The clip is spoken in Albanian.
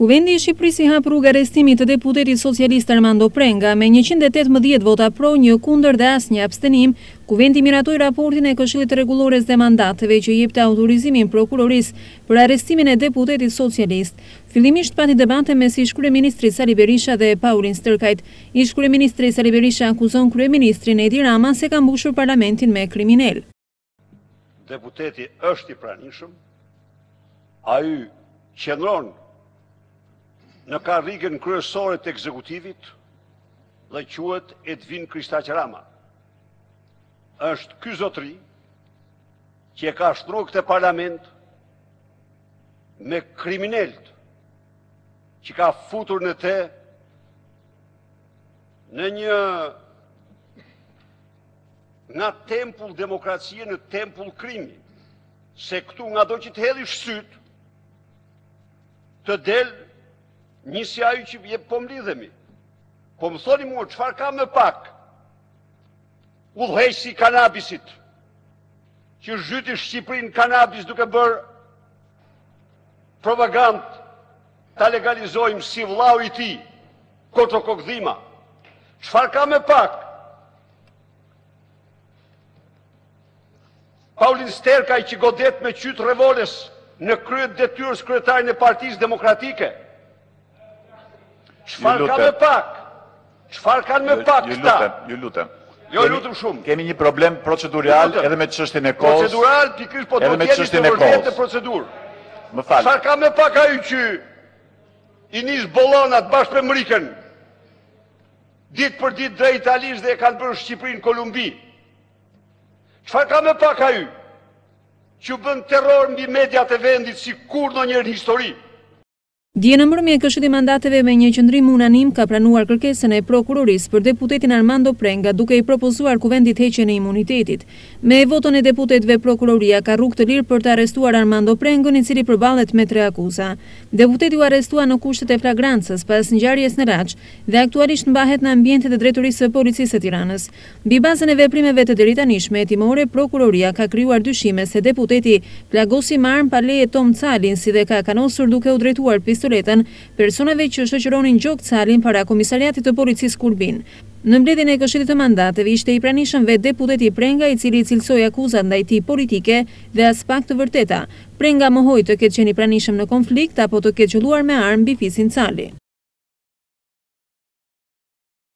Kuvendi i Shqipërisë i hap rrugë arrestimit të deputetit socialist Armando Prenga me 118 vota pro, 1 kundër dhe asnjë abstenim. Kuvendi miratoi raportin e Këshillit të Rregullores dhe Mandateve që jepte autorizimin prokurorisë për arrestimin e deputetit socialist. Fillimisht pati debate mes ish-kryeministrit Sali Berisha dhe Paullin Stërkajt. Ish-kryeministri Sali Berisha akuzon kryeministrin Edi Rama se ka mbushur parlamentin me kriminal. Deputeti është i pranishëm, ai qëndron në karrigën kryesore të ekzekutivit dhe quhet Edvin Kristaq Rama. Është ky zotëri që e ka shtruar këtë parlament me kriminalët që ka futur në të në një nga tempull demokracie në tempull krimi, se këtu nga do që të hedhish syt të del një si aju që po mlidhemi. Po më thoni mua, çfarë ka më pak udhëheqësi i kanabisit, që zhyti Shqipërinë kanabis duke bërë propagandë ta legalizojmë si vllau i tij, Koto Kokdhima. Çfarë ka më pak Paullin Sterkaj që godet me qyt revoles në kryet detyrës kryetarin e Partisë Demokratike? Çfarë ka më pak? Çfarë kanë më pak këta? Ju lutem. Jo, lutem shumë. Kemi një problem procedural edhe me çështjen e kohës. Procedural, pikërisht po do të jemi në vërtetë procedurë. Më fal. Çfarë ka më pak ai që i nis bollonat bashkë me Mrikën? Ditë për ditë drejt Italisë dhe e kanë bërë Shqipërinë Kolumbi. Çfarë ka më pak ai që bën terror mbi mediat e vendit si kur ndonjëherë në histori? Dje në mbrëmje Këshilli i Mandateve me një qëndrim unanim ka pranuar kërkesën e prokurorisë për deputetin Armando Prenga, duke i propozuar kuvendit heqjen e imunitetit. Me voton e deputetëve, prokuroria ka rrugë të lirë për të arrestuar Armando Prengën, i cili përballet me 3 akuza. Deputeti u arrestua në kushtet e flagrancës pas ngjarjes në Raç dhe aktualisht mbahet në ambientet e drejtorisë së policisë së Tiranës. Mbi bazën e veprimeve të deritanishme hetimore, prokuroria ka krijuar dyshime se deputeti plagosi me armë pa leje Tom Calin, si dhe ka kanosur duke u drejtuar pistoletën personave që shoqëronin Gjok Calin para komisariatit të policisë Kurbin. Në mbledhjen e Këshillit të Mandateve ishte i pranishëm vetë deputeti Prenga, i cili cilsoi akuzat ndaj tij politike dhe as pak të vërteta. Prenga mohoi të ketë qenë i pranishëm në konflikt apo të ketë qelluar me armë mbi Fisin Cali.